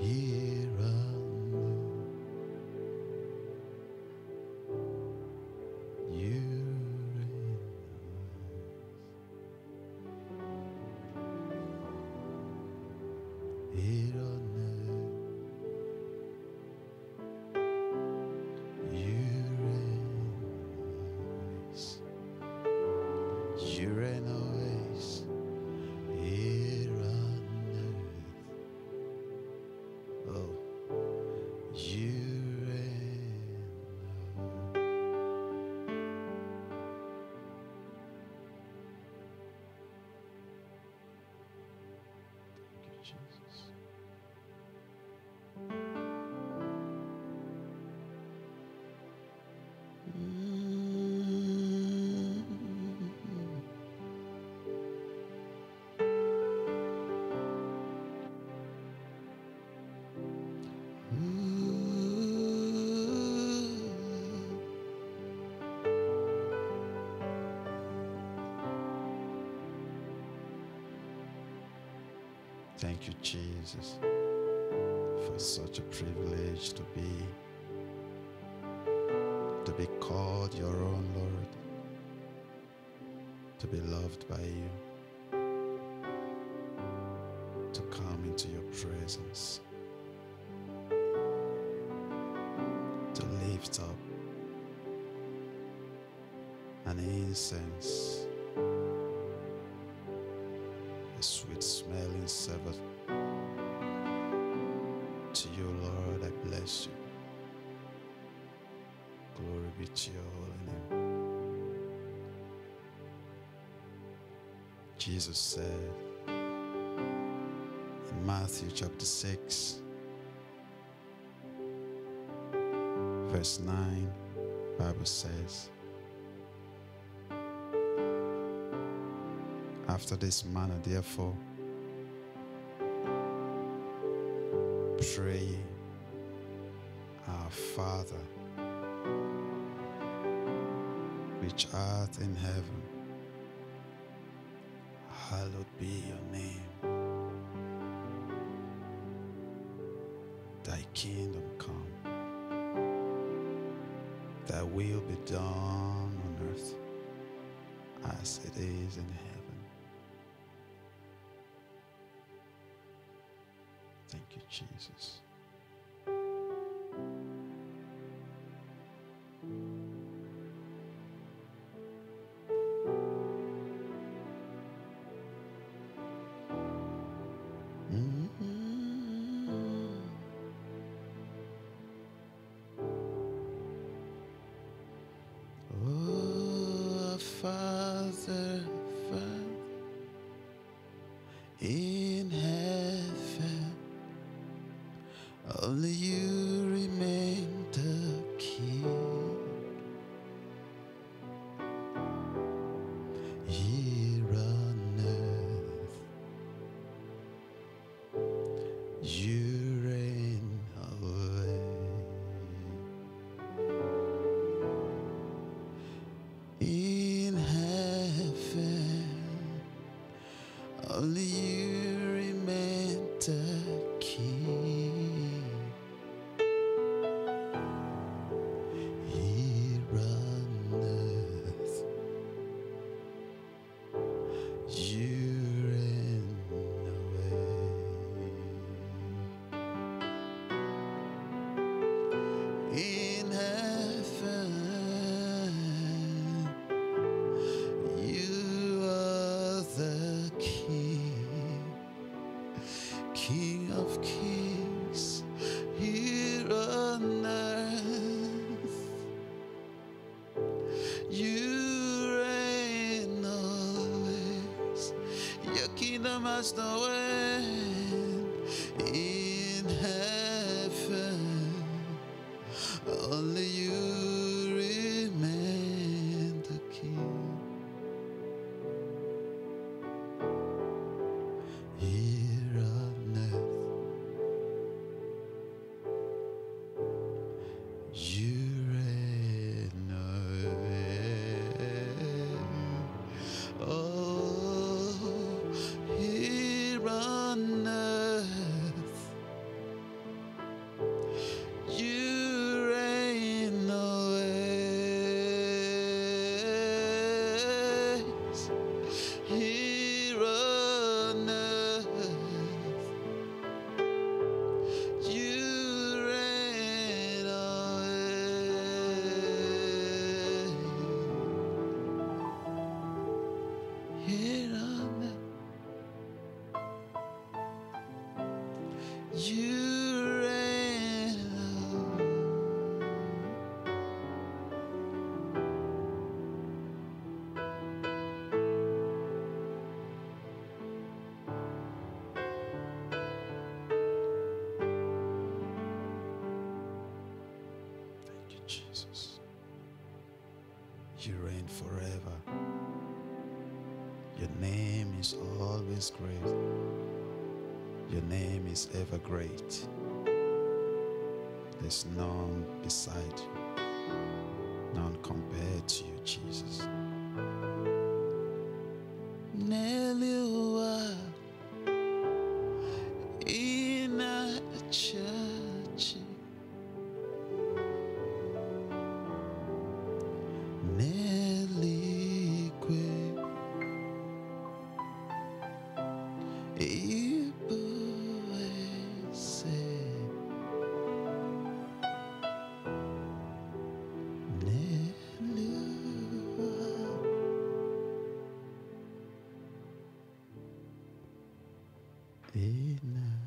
here on earth. You reign. Here on earth, you reign always. Here on earth, oh, you reign. Thank you, Jesus. Thank you, Jesus, for such a privilege to be called your own, Lord, to be loved by you, to come into your presence, to lift up an incense, a sweet smelling savor to you, Lord. I bless you. Glory be to your holy name. Jesus said in Matthew chapter 6, verse 9, Bible says, after this manner, therefore, pray, our Father, which art in heaven, hallowed be your name. Thy kingdom come, thy will be done on earth as it is in heaven. Thank you, Jesus. Oh, Father, Father in heaven, only you remain the King. Here on earth, you reign always. In heaven, only you remain the King. Here on earth, you reign away. In heaven, you are the King, King of kings. Here on earth, you reign always. Your kingdom has no end. In heaven, only you remain the King. Here on earth, you reign away. Oh, here on Jesus. You reign forever. Your name is always great. Your name is ever great. There's none beside you, none compared to you, Jesus. Nelewa ina church. Nelikwe ibuese. Nelewa ina